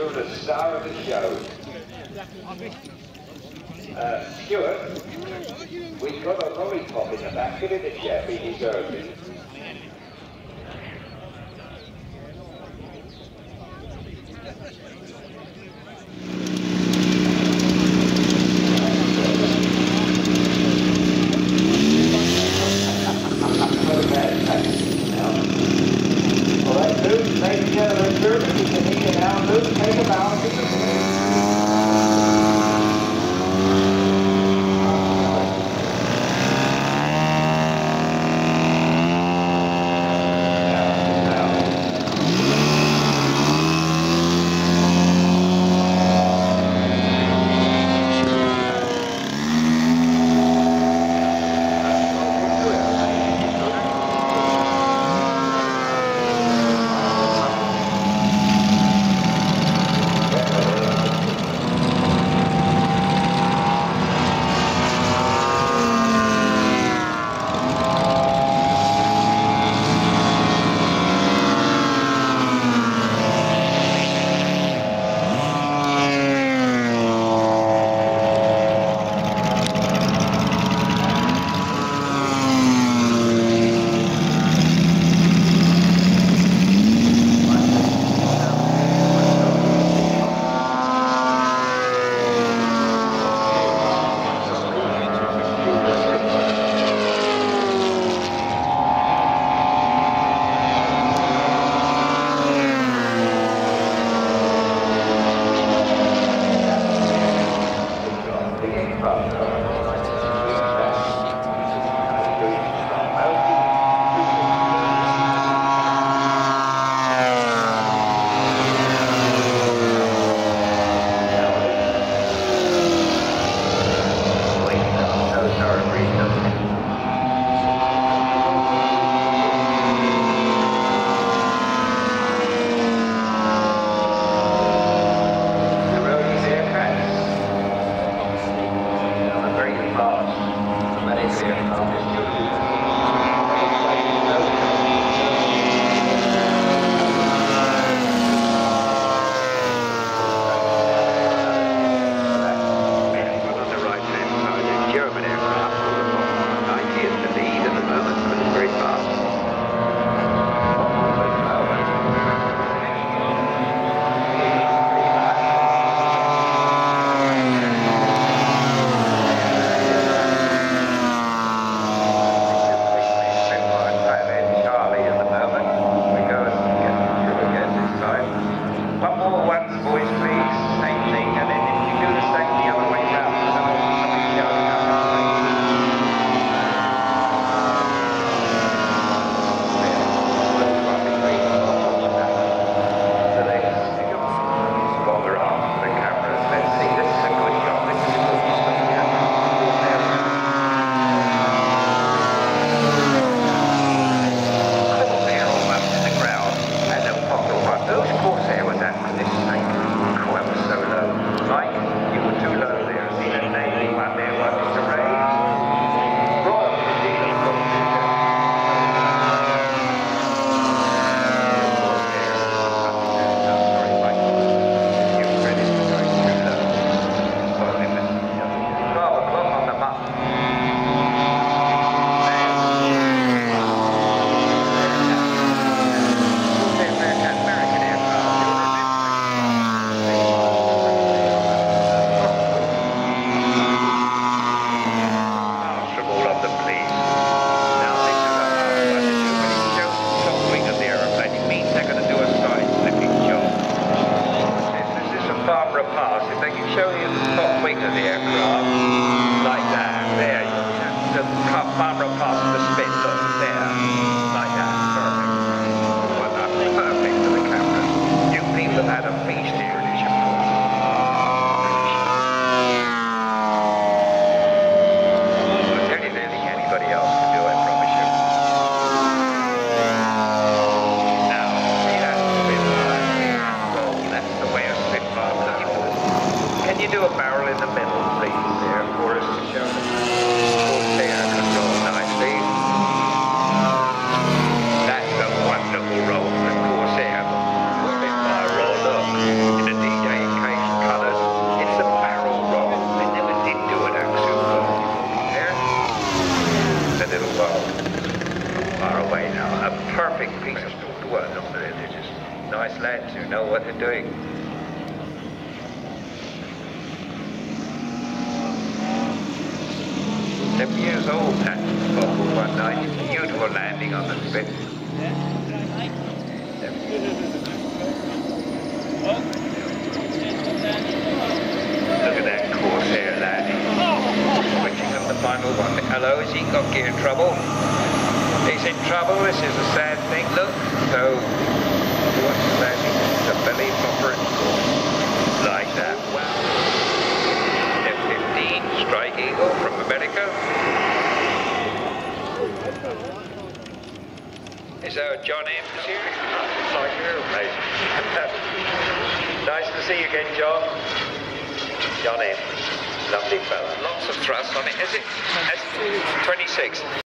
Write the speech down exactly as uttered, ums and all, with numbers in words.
you're the star of the show. Uh, Stuart, we've got a lollipop in the back. Give it a chef, he deserves it. Ladies and gentlemen, German, you can eat it now. Luke, take a bow. That's a wonderful roll, the Corsair. Spitfire roll, look, in the deep. Seven years old, that bubble one night. Beautiful landing on the spit. Look at that Corsair landing. Switching up the final one. Hello, has he got gear trouble? He's in trouble. This is a sad thing. Look. So, what's the landing? The belly flopper like that. Wow. F fifteen Strike Eagle from America. Is that John M. series? It's like aeroplane. Nice to see you again, John. John M. Lovely fella. Lots of thrust on it, is it? twenty-six.